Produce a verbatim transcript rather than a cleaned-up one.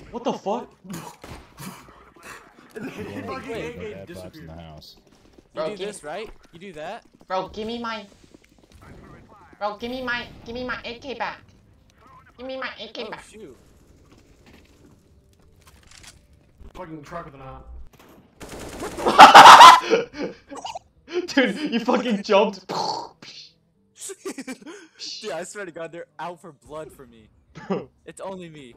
What the fuck? And then he fucking Wait, A K in the disappeared. house. You Bro, do give- this, right? You do that? Bro, give me my... Bro, give me my... Give me my A K back. Give me my A K Oh, back. shoot. Fucking truck with an eye. Dude, you fucking jumped. Dude, I swear to God, they're out for blood for me. Bro. It's only me.